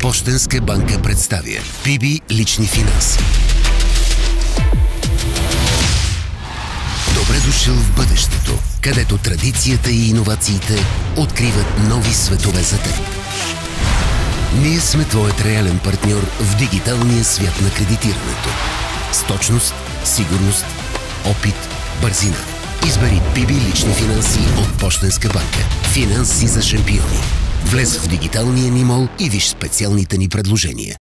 Пощенска банка представя PB лични финанси. Добре дошъл в бъдещето, където традицията и иновациите откриват нови светове за теб. Ние сме твоят реален партньор в дигиталния свят на кредитирането. С точност, сигурност, опит, бързина. Избери PB лични финанси от Пощенска банка. Финанси за шампиони. Влез в дигиталния ни мол и виж специалните ни предложения.